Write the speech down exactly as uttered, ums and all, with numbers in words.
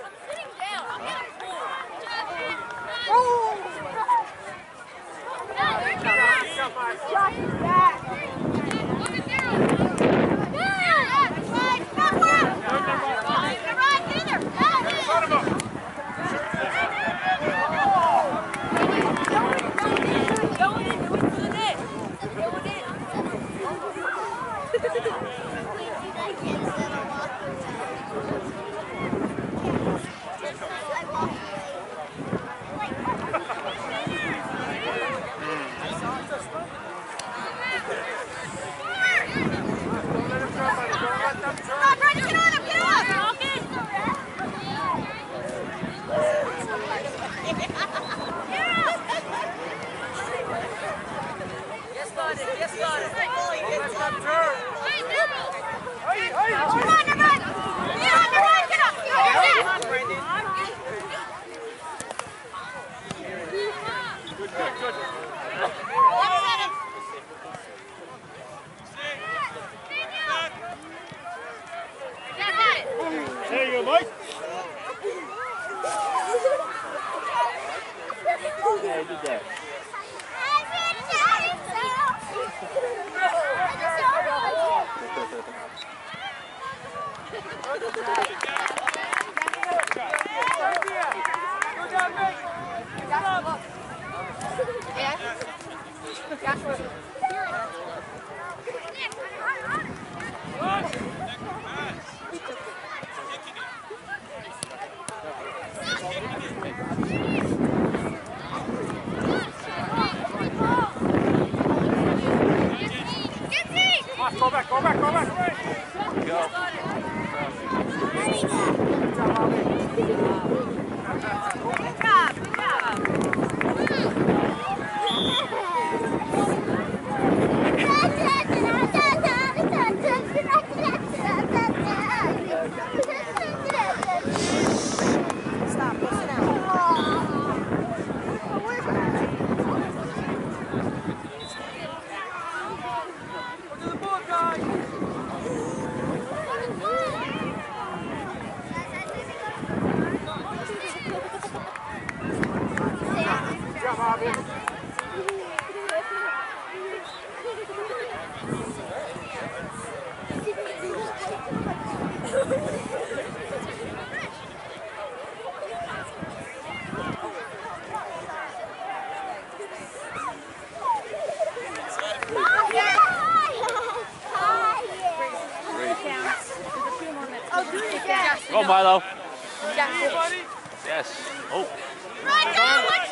There you go, Mike. Yeah, he did that. Go back, go back, go back. Go. Good job, good job. Stop, listen out. Go to the ball, guys. Good job, Bobby. Go, Milo. Yes. Oh. Right, go!